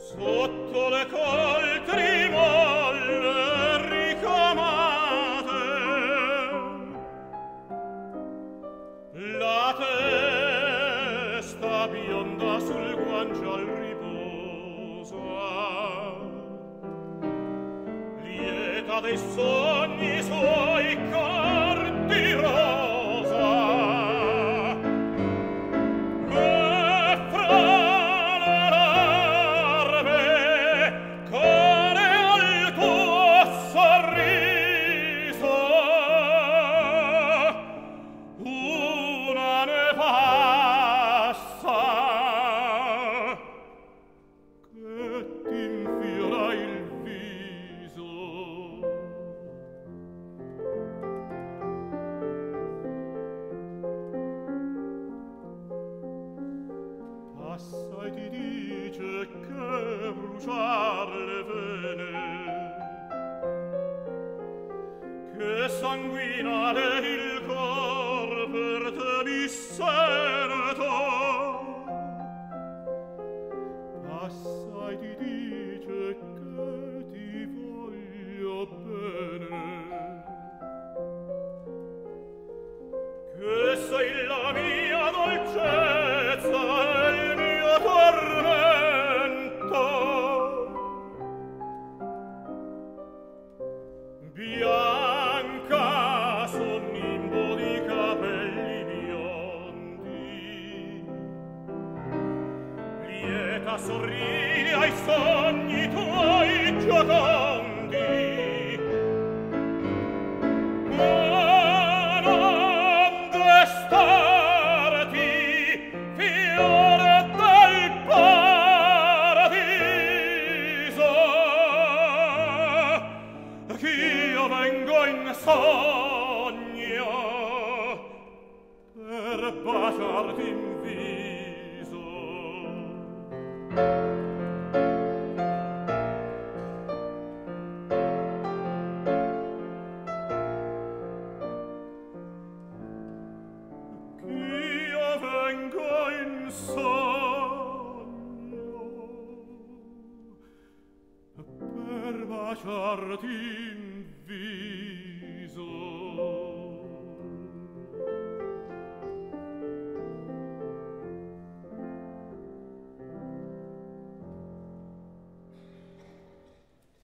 Sotto le coltri molle ricamate, la testa bionda sul guancial riposa, lieta dei sogni suoi corti rosa. Assai ti dice che bruciar le vene, che sanguinare il cor per te mi sento. Assai ti dice che ti voglio bene, che sei la mia dolcezza e il mio tormento. Bianca son nimbo di capelli biondi, lieta sorridi ai sogni tuoi giocondi. Io vengo in sogno per baciarti in viso. Io vengo in sogno per baciarti in viso.